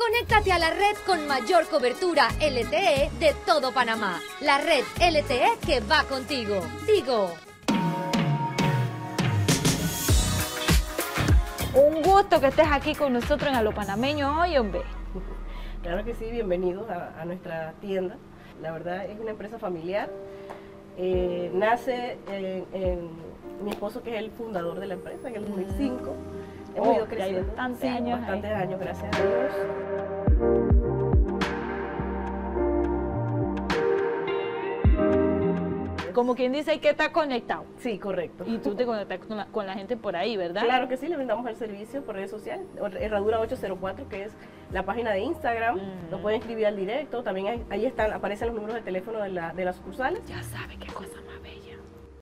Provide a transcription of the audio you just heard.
Conéctate a la red con mayor cobertura LTE de todo Panamá. La red LTE que va contigo. Tigo. Un gusto que estés aquí con nosotros en A lo Panameño hoy, hombre. Claro que sí, bienvenidos a nuestra tienda. La verdad es una empresa familiar. Nace mi esposo, que es el fundador de la empresa, en el 2005. Hemos ido creciendo. Bastantes años. Bastantes años, gracias a Dios. Como quien dice, hay que estar conectado. Sí, correcto. Y tú te conectas con la gente por ahí, ¿verdad? Claro que sí, le brindamos el servicio por redes sociales. Herradura 804, que es la página de Instagram. Nos pueden escribir al directo. También ahí aparecen los números de teléfono de las sucursales. Ya sabe qué cosa más.